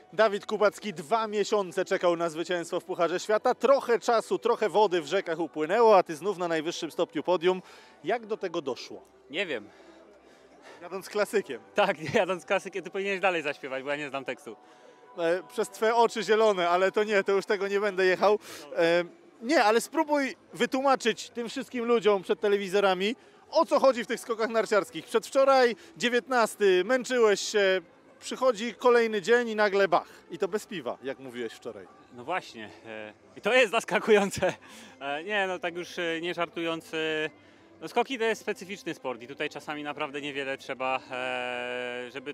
Dawid Kubacki 2 miesiące czekał na zwycięstwo w Pucharze Świata. Trochę czasu, trochę wody w rzekach upłynęło, a ty znów na najwyższym stopniu podium. Jak do tego doszło? Nie wiem. Jadąc klasykiem. Tak, jadąc klasykiem, ty powinieneś dalej zaśpiewać, bo ja nie znam tekstu. Przez twoje oczy zielone, ale to nie, to już tego nie będę jechał. Nie, ale spróbuj wytłumaczyć tym wszystkim ludziom przed telewizorami, o co chodzi w tych skokach narciarskich. Przedwczoraj 19, męczyłeś się, przychodzi kolejny dzień i nagle bach. I to bez piwa, jak mówiłeś wczoraj. No właśnie. I to jest zaskakujące. Nie, no tak już nie żartując. No skoki to jest specyficzny sport i tutaj czasami naprawdę niewiele trzeba, żeby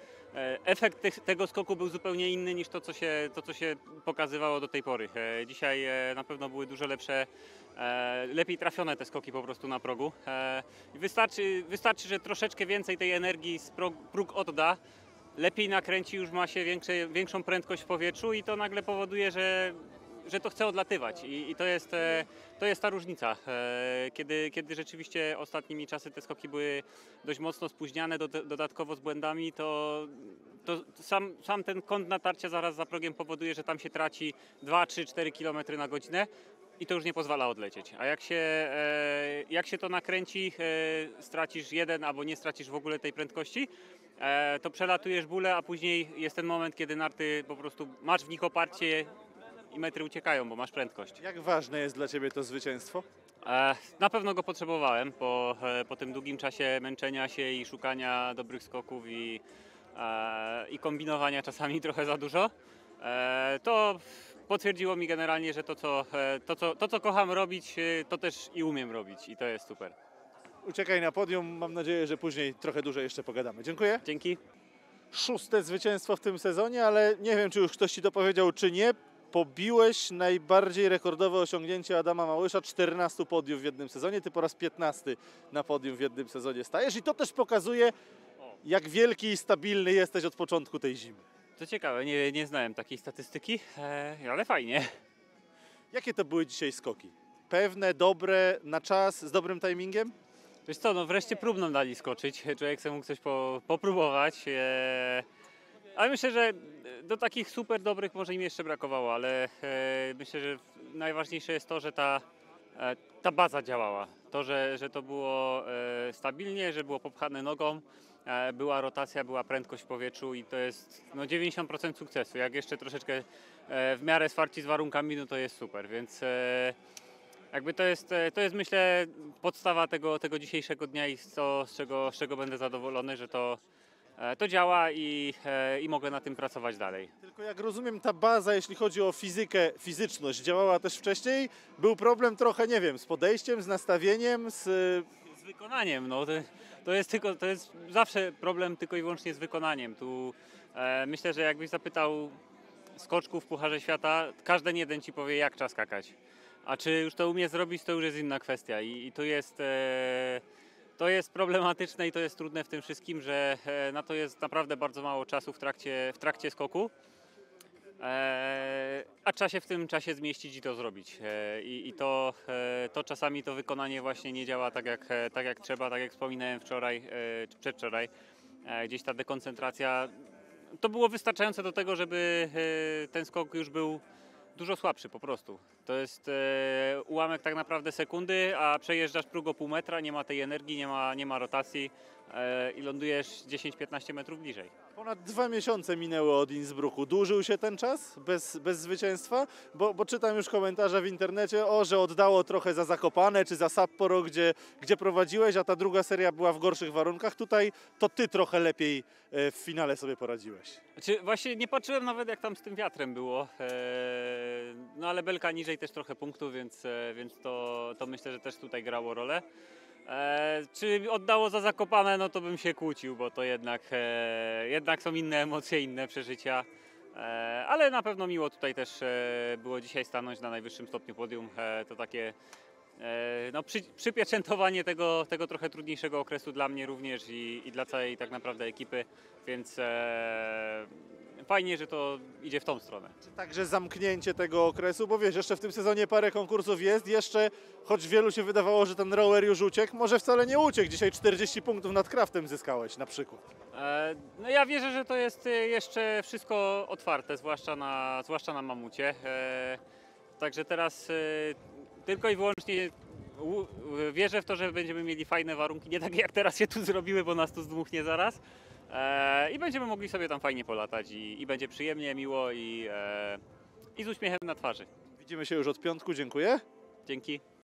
efekt tego skoku był zupełnie inny niż to, co się pokazywało do tej pory. Dzisiaj na pewno były dużo lepsze, lepiej trafione te skoki po prostu na progu. Wystarczy, że troszeczkę więcej tej energii z próg odda, lepiej nakręci, już ma się większą prędkość w powietrzu i to nagle powoduje, że to chce odlatywać i to jest ta różnica. Kiedy rzeczywiście ostatnimi czasy te skoki były dość mocno spóźniane, dodatkowo z błędami, to sam ten kąt natarcia zaraz za progiem powoduje, że tam się traci 2, 3, 4 km na godzinę i to już nie pozwala odlecieć. A jak się to nakręci, stracisz jeden albo nie stracisz w ogóle tej prędkości, to przelatujesz bóle, a później jest ten moment, kiedy narty po prostu masz w nich oparcie i metry uciekają, bo masz prędkość. Jak ważne jest dla ciebie to zwycięstwo? Na pewno go potrzebowałem po tym długim czasie męczenia się i szukania dobrych skoków i kombinowania czasami trochę za dużo. To potwierdziło mi generalnie, że to co kocham robić, to też i umiem robić i to jest super. Uciekaj na podium, mam nadzieję, że później trochę dłużej jeszcze pogadamy. Dziękuję. Dzięki. 6. zwycięstwo w tym sezonie, ale nie wiem, czy już ktoś ci to powiedział, czy nie. Pobiłeś najbardziej rekordowe osiągnięcie Adama Małysza, 14 podiów w jednym sezonie. Ty po raz 15 na podium w jednym sezonie stajesz i to też pokazuje, jak wielki i stabilny jesteś od początku tej zimy. To ciekawe, nie znałem takiej statystyki, ale fajnie. Jakie to były dzisiaj skoki? Pewne, dobre, na czas, z dobrym timingiem? Wiesz co, no wreszcie próbną dali skoczyć, człowiek sobie mógł coś popróbować. Ale myślę, że do takich super dobrych może im jeszcze brakowało, ale myślę, że najważniejsze jest to, że ta baza działała. To, że to było stabilnie, że było popchane nogą, była rotacja, była prędkość w powietrzu i to jest 90% sukcesu. Jak jeszcze troszeczkę w miarę zwarci z warunkami, no to jest super, więc jakby to jest myślę podstawa tego dzisiejszego dnia i z czego będę zadowolony, że to działa i mogę na tym pracować dalej. Tylko jak rozumiem, ta baza, jeśli chodzi o fizykę, fizyczność, działała też wcześniej. Był problem trochę, nie wiem, z podejściem, z nastawieniem, z wykonaniem. No, to jest zawsze problem tylko i wyłącznie z wykonaniem. Tu myślę, że jakbyś zapytał skoczków w Pucharze Świata, każdy jeden ci powie, jak trzeba skakać. A czy już to umie zrobić, to już jest inna kwestia. I to jest problematyczne i to jest trudne w tym wszystkim, że na to jest naprawdę bardzo mało czasu w trakcie skoku, a trzeba się w tym czasie zmieścić i to zrobić. I to czasami to wykonanie właśnie nie działa tak jak trzeba, tak jak wspominałem wczoraj, czy przedwczoraj. Gdzieś ta dekoncentracja, to było wystarczające do tego, żeby ten skok już był dużo słabszy po prostu. To jest ułamek tak naprawdę sekundy, a przejeżdżasz próg o pół metra, nie ma tej energii, nie ma rotacji i lądujesz 10-15 metrów bliżej. Ponad 2 miesiące minęły od Innsbrucku. Dłużył się ten czas bez zwycięstwa? Bo czytam już komentarze w internecie, że oddało trochę za Zakopane czy za Sapporo, gdzie prowadziłeś, a ta druga seria była w gorszych warunkach. Tutaj to ty trochę lepiej w finale sobie poradziłeś. Znaczy, właśnie nie patrzyłem nawet, jak tam z tym wiatrem było, no ale belka niżej też trochę punktów, więc to myślę, że też tutaj grało rolę. Czy oddało za Zakopane, no to bym się kłócił, bo to jednak są inne emocje, inne przeżycia. Ale na pewno miło tutaj też było dzisiaj stanąć na najwyższym stopniu podium. To takie przypieczętowanie tego trochę trudniejszego okresu dla mnie również i dla całej tak naprawdę ekipy, więc fajnie, że to idzie w tą stronę. Czy także zamknięcie tego okresu, bo wiesz, jeszcze w tym sezonie parę konkursów jest, jeszcze, choć wielu się wydawało, że ten rower już uciekł, może wcale nie uciekł. Dzisiaj 40 punktów nad Craftem zyskałeś na przykład. No ja wierzę, że to jest jeszcze wszystko otwarte, zwłaszcza na mamucie. Także teraz tylko i wyłącznie wierzę w to, że będziemy mieli fajne warunki, nie takie jak teraz się tu zrobiły, bo nas tu zdmuchnie zaraz. I będziemy mogli sobie tam fajnie polatać i będzie przyjemnie, miło i z uśmiechem na twarzy. Widzimy się już od piątku, dziękuję. Dzięki.